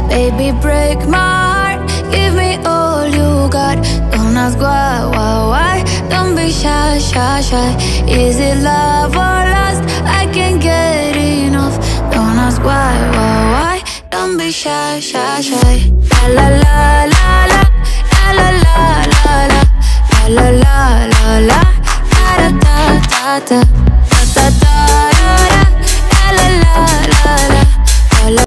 Baby, break my heart, give me all you got. Don't ask why, don't be shy, shy, shy. Is it love or lust? I can't get enough. Don't ask why, don't be shy, shy, shy. La la la la la, la la la la la, la la la la la, da da da da da.